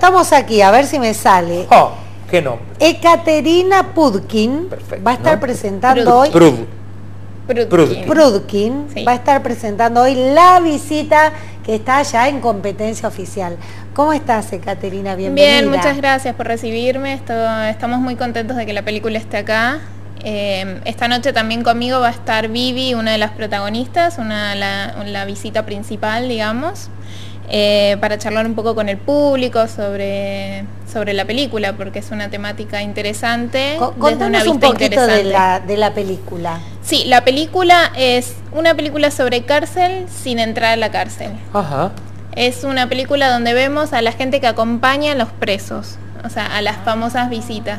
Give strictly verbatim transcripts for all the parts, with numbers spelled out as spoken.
estamos aquí, a ver si me sale. Oh, ¿qué nombre? Ekaterina Pudkin. Perfecto, va a estar ¿no? presentando Prud. hoy... Prud. Prudkin. Prudkin Sí. va a estar presentando hoy La Visita, que está ya en competencia oficial. ¿Cómo estás, Ekaterina? Bienvenida. Bien, muchas gracias por recibirme. Esto- estamos muy contentos de que la película esté acá. Eh, esta noche también conmigo va a estar Vivi, una de las protagonistas, una, la, la visita principal, digamos, eh, para charlar un poco con el público sobre, sobre la película, porque es una temática interesante. Co- desde Contanos una un vista poquito de interesante. la, de la película. Sí, la película es una película sobre cárcel sin entrar a la cárcel. Ajá. Es una película donde vemos a la gente que acompaña a los presos, o sea, a las famosas visitas.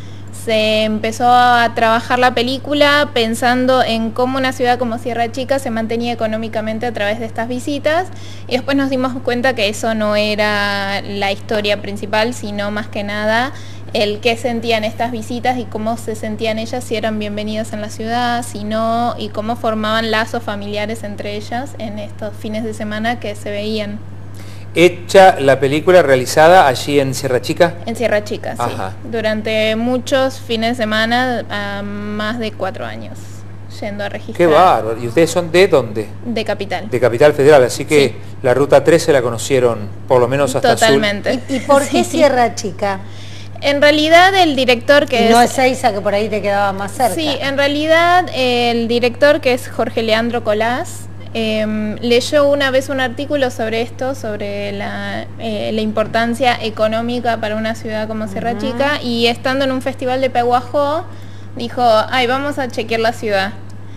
Se empezó a trabajar la película pensando en cómo una ciudad como Sierra Chica se mantenía económicamente a través de estas visitas, y después nos dimos cuenta que eso no era la historia principal, sino más que nada el qué sentían estas visitas y cómo se sentían ellas, si eran bienvenidas en la ciudad, si no, y cómo formaban lazos familiares entre ellas en estos fines de semana que se veían. Hecha la película realizada allí en Sierra Chica. En Sierra Chica, sí. Ajá. Durante muchos fines de semana, a más de cuatro años, yendo a registrar. Qué bárbaro. ¿Y ustedes son de dónde? De Capital. De Capital Federal, así que Sí. la Ruta trece la conocieron por lo menos hasta Totalmente. ¿Y, y por qué Sí. Sierra Chica? En realidad el director que Y es... no es Ezeiza, que por ahí te quedaba más cerca. Sí, en realidad el director, que es Jorge Leandro Colás, eh, leyó una vez un artículo sobre esto, sobre la, eh, la importancia económica para una ciudad como Sierra Ujú. Chica, y estando en un festival de Pehuajó, dijo, ay, vamos a chequear la ciudad.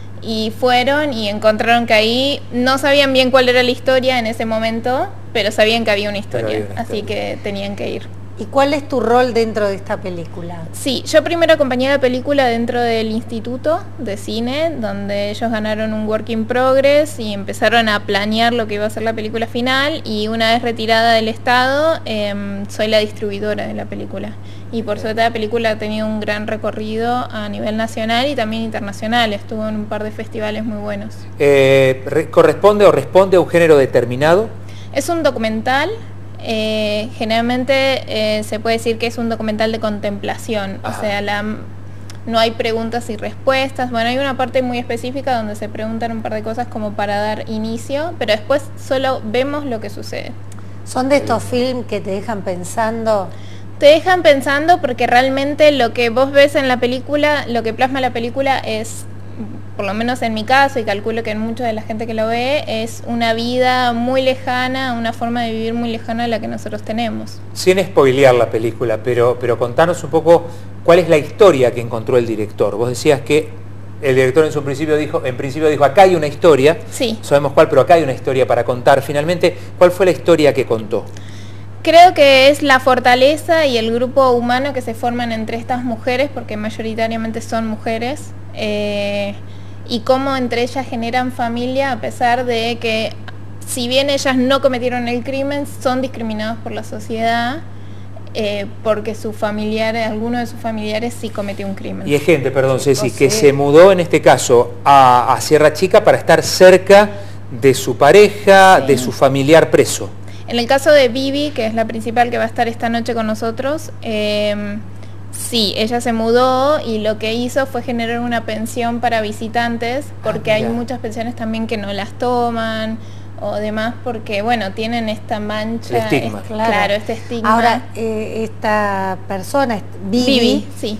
Y fueron y encontraron que ahí no sabían bien cuál era la historia en ese momento, pero sabían que había una historia, había una así historia. que tenían que ir. ¿Y cuál es tu rol dentro de esta película? Sí, yo primero acompañé la película dentro del Instituto de Cine, donde ellos ganaron un Work in Progress y empezaron a planear lo que iba a ser la película final, y una vez retirada del Estado, eh, soy la distribuidora de la película. Y por suerte la película ha tenido un gran recorrido a nivel nacional y también internacional, estuvo en un par de festivales muy buenos. Eh, re- ¿Corresponde o responde a un género determinado? Es un documental. Eh, generalmente eh, se puede decir que es un documental de contemplación, Ajá. o sea, la, no hay preguntas y respuestas. Bueno, hay una parte muy específica donde se preguntan un par de cosas como para dar inicio, pero después solo vemos lo que sucede. ¿Son de estos films que te dejan pensando? Te dejan pensando porque realmente lo que vos ves en la película, lo que plasma la película es, por lo menos en mi caso, y calculo que en mucha de la gente que lo ve, es una vida muy lejana, una forma de vivir muy lejana a la que nosotros tenemos. Sin spoilear la película, pero, pero contanos un poco cuál es la historia que encontró el director. Vos decías que el director en su principio dijo, en principio dijo, acá hay una historia, Sí. sabemos cuál, pero acá hay una historia para contar. Finalmente, ¿cuál fue la historia que contó? Creo que es la fortaleza y el grupo humano que se forman entre estas mujeres, porque mayoritariamente son mujeres, eh, y cómo entre ellas generan familia a pesar de que, si bien ellas no cometieron el crimen, son discriminadas por la sociedad, eh, porque sus familiares, alguno de sus familiares sí cometió un crimen. Y es gente, perdón Ceci, Chicos, que sí. se mudó en este caso a, a Sierra Chica para estar cerca de su pareja, Sí. de su familiar preso. En el caso de Vivi, que es la principal que va a estar esta noche con nosotros, eh, sí, ella se mudó y lo que hizo fue generar una pensión para visitantes, porque Ah, hay mira. muchas pensiones también que no las toman o demás, porque bueno, tienen esta mancha, El estigma. es- Claro. claro, este estigma. Ahora, eh, esta persona, est- Vivi, Vivi, sí.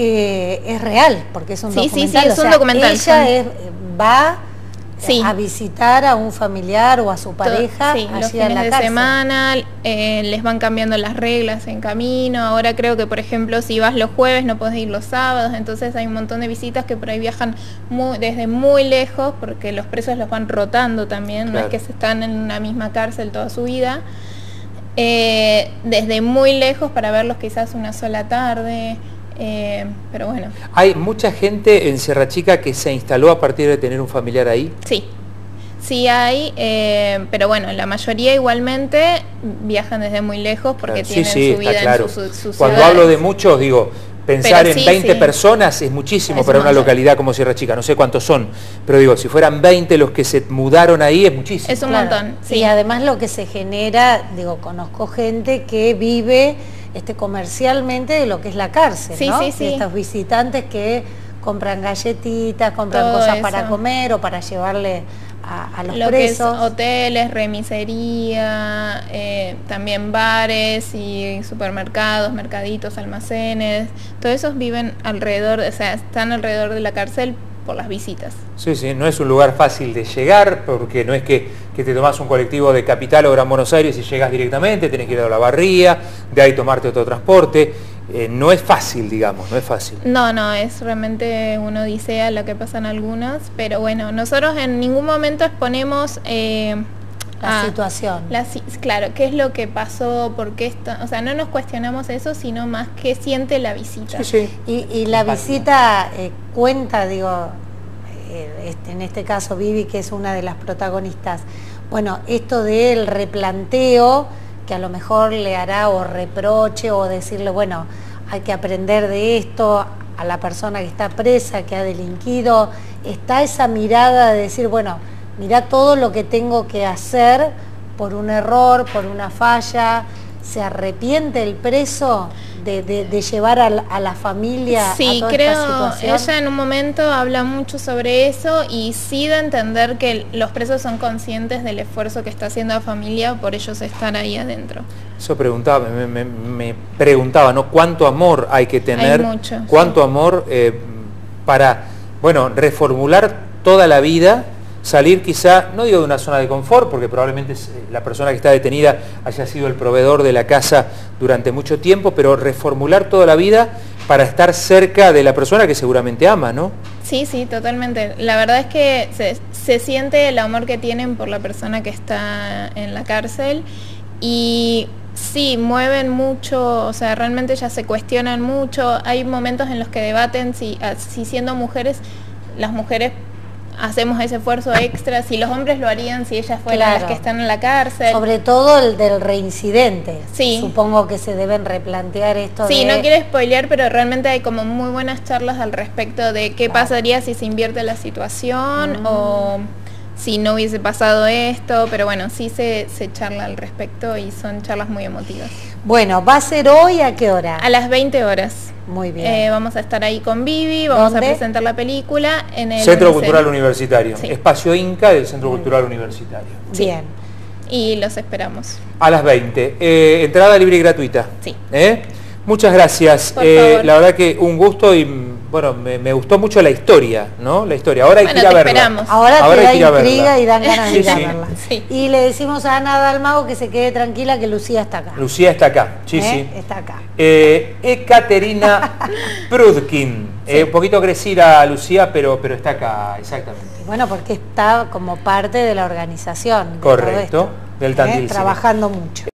eh, es real, porque es un Sí, sí, documental. sí, es o un sea, documental, Ella son- es- va Sí. a visitar a un familiar o a su pareja Sí, los allí en fines la de cárcel. semana eh, les van cambiando las reglas en camino. Ahora creo que, por ejemplo, si vas los jueves no podés ir los sábados, entonces hay un montón de visitas que por ahí viajan muy, desde muy lejos, porque los presos los van rotando también, Claro. no es que se están en una misma cárcel toda su vida. Eh, desde muy lejos para verlos quizás una sola tarde, eh, pero bueno, Hay mucha gente en Sierra Chica que se instaló a partir de tener un familiar ahí. sí. Sí hay, eh, pero bueno, la mayoría igualmente viajan desde muy lejos porque Claro, sí, tienen sí, su está vida claro. en sus su, sus Cuando ciudades. hablo de muchos, digo, pensar Pero en sí, veinte sí. personas es muchísimo Es para un una montón. localidad como Sierra Chica, no sé cuántos son, pero digo, si fueran veinte los que se mudaron ahí es muchísimo. Es un Claro. montón, sí. Y además lo que se genera, digo, conozco gente que vive este, comercialmente de lo que es la cárcel, Sí, ¿no? sí, Y sí. estos visitantes que compran galletitas, compran Todo cosas eso. para comer o para llevarle a, a los Lo que es presos. hoteles, remisería, eh, también bares y supermercados, mercaditos, almacenes, todos esos viven alrededor, o sea, están alrededor de la cárcel por las visitas. Sí, sí, no es un lugar fácil de llegar, porque no es que, que te tomás un colectivo de Capital o Gran Buenos Aires y llegas directamente, tenés que ir a la Barría, de ahí tomarte otro transporte. Eh, no es fácil, digamos, no es fácil. No, no, es realmente una odisea lo que pasan algunos, pero bueno, nosotros en ningún momento exponemos eh, La a- situación. la si- claro, qué es lo que pasó, por qué está, o sea, no nos cuestionamos eso, sino más qué siente la visita. Sí, sí. Y, y la Empatía. visita eh, cuenta, digo, eh, este, en este caso Vivi, que es una de las protagonistas, bueno, esto del replanteo, que a lo mejor le hará o reproche o decirle, bueno, hay que aprender de esto a la persona que está presa, que ha delinquido, está esa mirada de decir, bueno, mirá todo lo que tengo que hacer por un error, por una falla. ¿Se arrepiente el preso de, de- de llevar a la, a la familia Sí, a toda creo, esta situación? ella en un momento habla mucho sobre eso y sí de entender que los presos son conscientes del esfuerzo que está haciendo la familia por ellos estar ahí adentro. Eso preguntaba, me, me- me preguntaba, ¿no? ¿Cuánto amor hay que tener? Hay mucho, ¿Cuánto sí. amor eh, para, bueno, reformular toda la vida? Salir quizá, no digo de una zona de confort, porque probablemente la persona que está detenida haya sido el proveedor de la casa durante mucho tiempo, pero reformular toda la vida para estar cerca de la persona que seguramente ama, ¿no? Sí, sí, totalmente. La verdad es que se, se siente el amor que tienen por la persona que está en la cárcel y sí, mueven mucho, o sea, realmente ya se cuestionan mucho. Hay momentos en los que debaten si, si siendo mujeres, las mujeres hacemos ese esfuerzo extra, si los hombres lo harían si ellas fueran Claro. las que están en la cárcel. Sobre todo el del reincidente. Sí. Supongo que se deben replantear esto Sí, de... no quiero spoilear, pero realmente hay como muy buenas charlas al respecto de qué Claro. pasaría si se invierte la situación Mm. o si no hubiese pasado esto, pero bueno, sí se, se charla al respecto y son charlas muy emotivas. Bueno, ¿va a ser hoy a qué hora? A las veinte horas. Muy bien. Eh, vamos a estar ahí con Vivi, vamos ¿Dónde? a presentar la película en el Centro Unicef. Cultural Universitario, Sí. Espacio Inca del Centro Cultural Universitario. Bien. Y los esperamos. A las veinte. Eh, entrada libre y gratuita. Sí. ¿Eh? Muchas gracias. Por Eh, favor. la verdad que un gusto y mm, bueno, me, me gustó mucho la historia, ¿no? La historia. Ahora hay Bueno, que ir a te verla. esperamos. Ahora, Ahora te hay da que ir a intriga verla. y dan ganas de Sí, ir a sí. verla. Sí. Y le decimos a Ana Dalmago que se quede tranquila, que Lucía está acá. Lucía está acá. Sí, ¿Eh? sí. Está acá. Eh, Ekaterina Prudkin. Eh, un poquito crecida Lucía, pero, pero está acá, exactamente. Bueno, porque está como parte de la organización. de todo Correcto, esto, del ¿eh? Tandil. Trabajando mucho.